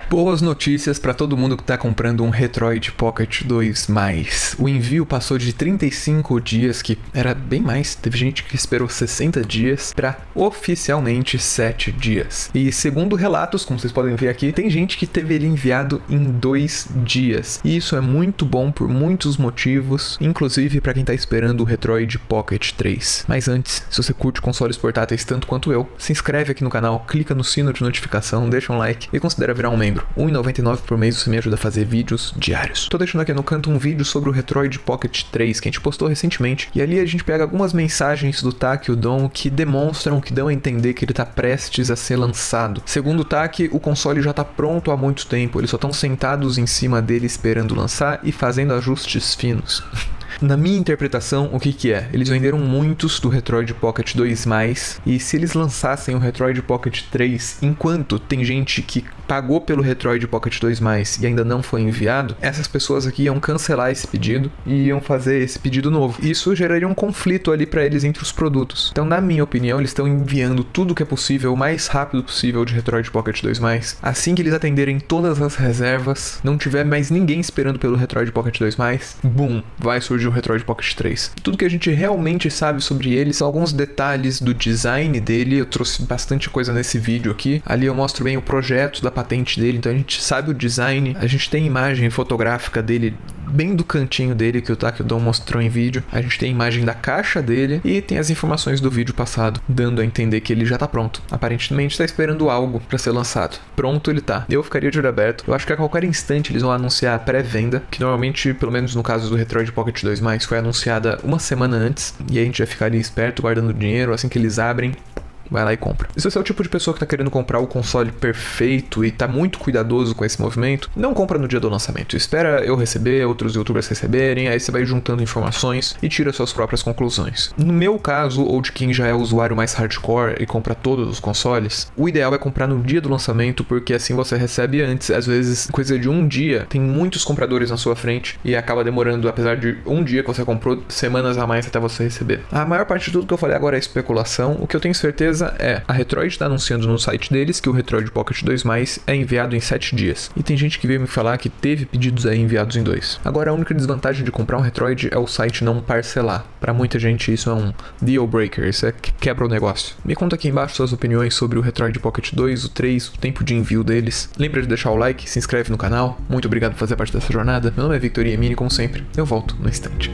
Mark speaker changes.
Speaker 1: Boas notícias para todo mundo que está comprando um Retroid Pocket 2+. O envio passou de 35 dias, que era bem mais, teve gente que esperou 60 dias, para oficialmente 7 dias. E segundo relatos, como vocês podem ver aqui, tem gente que teve ele enviado em 2 dias. E isso é muito bom por muitos motivos, inclusive para quem está esperando o Retroid Pocket 3. Mas antes, se você curte consoles portáteis tanto quanto eu, se inscreve aqui no canal, clica no sino de notificação, deixa um like e considera virar um membro. R$ 1,99 por mês você me ajuda a fazer vídeos diários. Tô deixando aqui no canto um vídeo sobre o Retroid Pocket 3 que a gente postou recentemente, e ali a gente pega algumas mensagens do Taki e o Dom que demonstram, que dão a entender que ele tá prestes a ser lançado. Segundo o Taki, o console já tá pronto há muito tempo, eles só estão sentados em cima dele esperando lançar e fazendo ajustes finos. Na minha interpretação, o que é? Eles venderam muitos do Retroid Pocket 2+, e se eles lançassem o Retroid Pocket 3 enquanto tem gente que pagou pelo Retroid Pocket 2+, e ainda não foi enviado, essas pessoas aqui iam cancelar esse pedido e iam fazer esse pedido novo. Isso geraria um conflito ali para eles entre os produtos. Então, na minha opinião, eles estão enviando tudo que é possível, o mais rápido possível de Retroid Pocket 2+. Assim que eles atenderem todas as reservas, não tiver mais ninguém esperando pelo Retroid Pocket 2+, boom, vai surgir o Retroid Pocket 3. Tudo que a gente realmente sabe sobre ele são alguns detalhes do design dele. Eu trouxe bastante coisa nesse vídeo aqui. Ali eu mostro bem o projeto da patente dele, então a gente sabe o design, a gente tem imagem fotográfica dele bem do cantinho dele que o Taki Dom mostrou em vídeo, a gente tem a imagem da caixa dele e tem as informações do vídeo passado, dando a entender que ele já tá pronto. Aparentemente está esperando algo para ser lançado. Pronto ele tá. Eu ficaria de olho aberto. Eu acho que a qualquer instante eles vão anunciar a pré-venda, que normalmente, pelo menos no caso do Retroid Pocket 2+, foi anunciada uma semana antes, e a gente vai ficar ali esperto, guardando dinheiro. Assim que eles abrem, vai lá e compra. E se você é o tipo de pessoa que tá querendo comprar o console perfeito e tá muito cuidadoso com esse movimento, não compra no dia do lançamento. Espera eu receber, outros youtubers receberem, aí você vai juntando informações e tira suas próprias conclusões. No meu caso, ou de quem já é usuário mais hardcore e compra todos os consoles, o ideal é comprar no dia do lançamento, porque assim você recebe antes. Às vezes, coisa de um dia, tem muitos compradores na sua frente e acaba demorando, apesar de um dia que você comprou, semanas a mais até você receber. A maior parte de tudo que eu falei agora é especulação. O que eu tenho certeza a Retroid está anunciando no site deles que o Retroid Pocket 2+ é enviado em 7 dias. E tem gente que veio me falar que teve pedidos aí enviados em 2. Agora, a única desvantagem de comprar um Retroid é o site não parcelar. Para muita gente isso é um deal breaker, isso é que quebra o negócio. Me conta aqui embaixo suas opiniões sobre o Retroid Pocket 2, o 3, o tempo de envio deles. Lembra de deixar o like, se inscreve no canal. Muito obrigado por fazer parte dessa jornada. Meu nome é Victor Iemini, como sempre. Eu volto no instante.